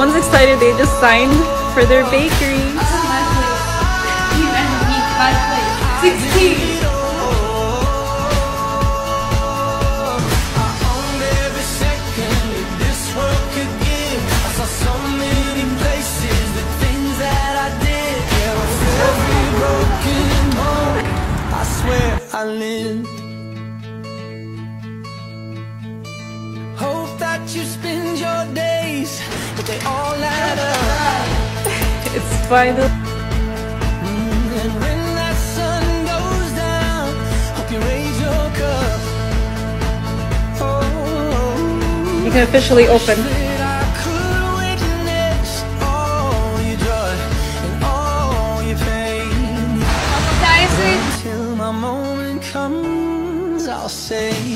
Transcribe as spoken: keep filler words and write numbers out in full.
Everyone's excited. They just signed for their bakery. sixteen. I live. Hope that you spend your days, but they all add up. It's final. And when that sun goes down, hope you raise your cup. Oh, You can officially open. that I could witness all your joy and all your pain. Guys, Till my moment comes, I'll say